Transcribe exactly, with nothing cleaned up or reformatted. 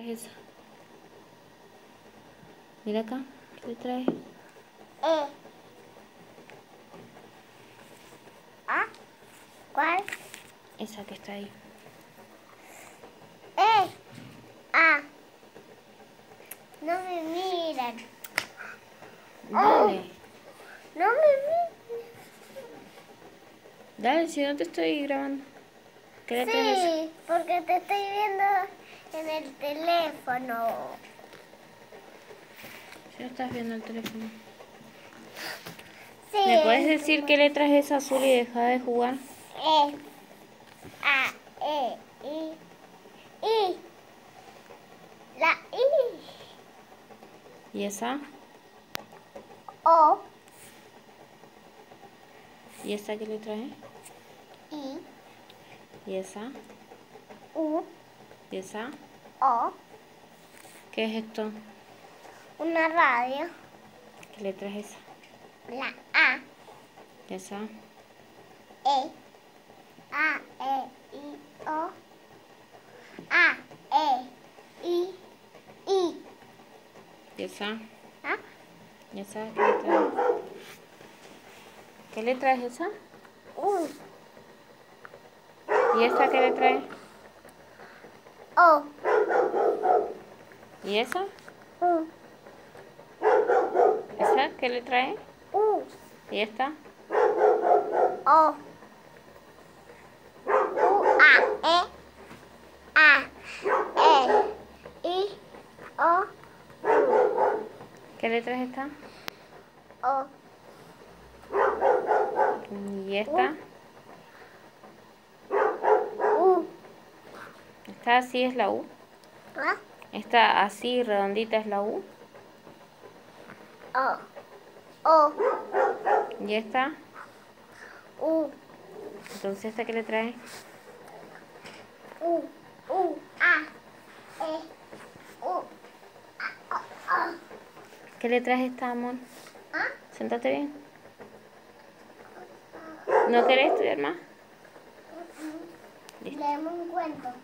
es esa? Mira acá, ¿qué le trae? E. ¿Ah? ¿Cuál? Esa que está ahí. E. A. No me miran. Dale. Oh, no me miran. Dale, si no te estoy grabando. ¿Qué le traes esa? Sí, porque te estoy viendo en el teléfono. Si no estás viendo el teléfono. Sí. ¿Me puedes decir qué letra es esa azul y deja de jugar? E. A. E. I. I. La I. ¿Y esa? O. ¿Y esa qué letra es? I. ¿Y esa? U. ¿Y esa? O. ¿Qué es esto? Una radio. ¿Qué letra es esa? La A. ¿Y esa? E. A. E. I. O. A. E. I. I. ¿Y esa? ¿Ah? ¿Y esa qué letra es? ¿Qué letra es esa? U. ¿Y esa qué letra es? O. ¿Y esa? U. ¿Esa qué letra es? U. ¿Y esta? O. U. A. E. A. E. I. O. ¿Qué letra es esta? O. ¿Y esta? U. ¿Esta así es la U? ¿Ah? ¿Esta así redondita es la U? O. O. ¿Y esta? U. Entonces, ¿esta qué letra es? U. U. A. E. U. A. O. O. ¿Qué letra es esta, amor? ¿Ah? Siéntate bien. ¿No querés estudiar más? Leemos un cuento.